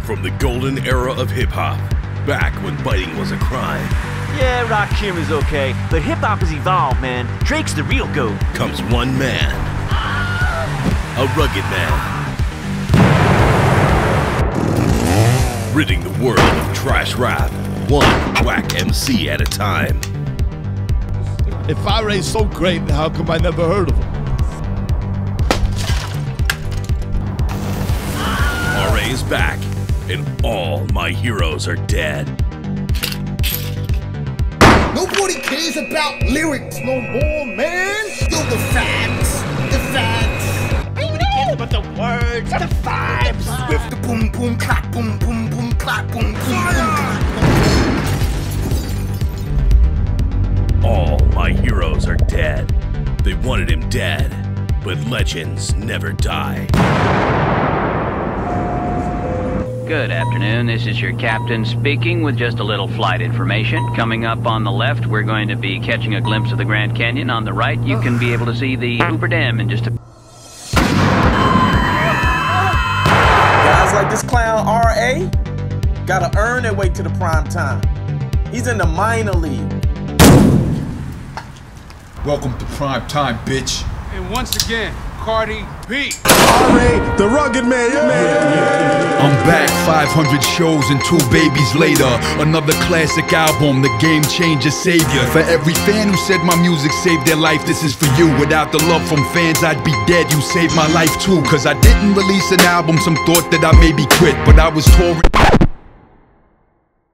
From the golden era of hip-hop, back when biting was a crime, Yeah, Rakim is okay, but hip-hop has evolved, man. Drake's the real GOAT. comes one man. A rugged man. Ridding the world of trash rap, one whack MC at a time. If Fare's so great, how come I never heard of him? RA is back, and all my heroes are dead. Nobody cares about lyrics no more, man. Yo, the facts, the facts. Nobody cares about the words, the vibes. With the boom, boom, clap, boom, boom, boom, clap, boom, boom, boom, clap, boom. All my heroes are dead. They wanted him dead, but legends never die. Good afternoon, this is your captain speaking with just a little flight information. Coming up on the left, we're going to be catching a glimpse of the Grand Canyon. On the right, you can be able to see the Hoover Dam in just a... Guys like this clown R.A. gotta earn their way to the prime time. He's in the minor league. Welcome to prime time, bitch. And once again, Cardi B. R.A., the rugged man, I'm back 500 shows and 2 babies later. Another classic album, the game changer savior. For every fan who said my music saved their life, this is for you. Without the love from fans, I'd be dead. You saved my life too. Cause I didn't release an album, some thought that I maybe quit. But I was touring.